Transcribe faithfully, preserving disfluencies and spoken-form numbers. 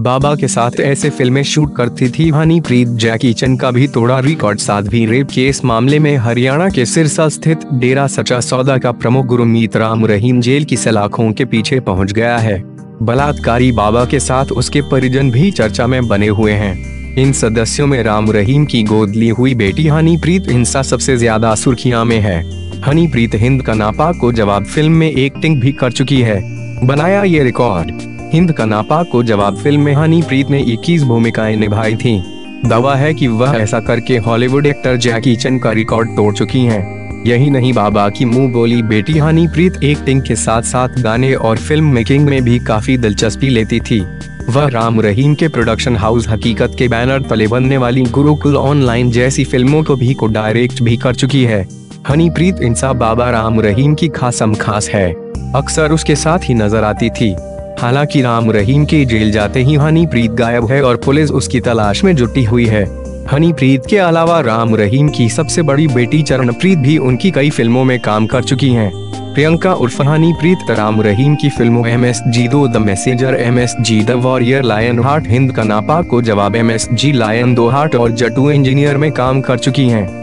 बाबा के साथ ऐसे फिल्में शूट करती थी हनीप्रीत। जैकी चैन का भी तोड़ा रिकॉर्ड। साध्वी रेप केस मामले में हरियाणा के सिरसा स्थित डेरा सच्चा सौदा का प्रमुख गुरमीत राम रहीम जेल की सलाखों के पीछे पहुंच गया है। बलात्कारी बाबा के साथ उसके परिजन भी चर्चा में बने हुए हैं। इन सदस्यों में राम रहीम की गोद ली हुई बेटी हनीप्रीत हिंसा सबसे ज्यादा सुर्खियां में है। हनीप्रीत हिंद का नापाक को जवाब फिल्म में एक्टिंग भी कर चुकी है, बनाया ये रिकॉर्ड। हिंद का नापाक को जवाब फिल्म में हनीप्रीत ने इक्कीस भूमिकाएं निभाई थीं। दावा है कि वह ऐसा करके हॉलीवुड एक्टर जैकी चैन का रिकॉर्ड तोड़ चुकी हैं। यही नहीं, बाबा की मुंह बोली बेटी हनीप्रीत एक्टिंग के साथ साथ गाने और फिल्म मेकिंग में भी काफी दिलचस्पी लेती थी। वह राम रहीम के प्रोडक्शन हाउस हकीकत के बैनर तले बनने वाली गुरुकुल ऑनलाइन जैसी फिल्मों को भी को डायरेक्ट भी कर चुकी है। हनीप्रीत इंसा बाबा राम रहीम की खासम खास है, अक्सर उसके साथ ही नजर आती थी। हालांकि राम रहीम के जेल जाते ही हनीप्रीत गायब है और पुलिस उसकी तलाश में जुटी हुई है। हनीप्रीत के अलावा राम रहीम की सबसे बड़ी बेटी चरणप्रीत भी उनकी कई फिल्मों में काम कर चुकी हैं। प्रियंका उर्फ हनीप्रीत राम रहीम की फिल्मों एम एस जी दो, the messenger, M S G the warrior, lion heart, Hind का नापाक को जवाब, एम एस जी लायन दो हार्ट और जट्टू इंजीनियर में काम कर चुकी हैं।